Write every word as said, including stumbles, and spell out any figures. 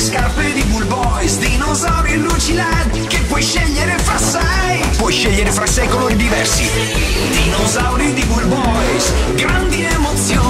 scarpe di Bull Boys, dinosauri e luci L E D che puoi scegliere fra sei. Puoi scegliere fra sei colori diversi. Dinosauri di Bull Boys, grandi emozioni.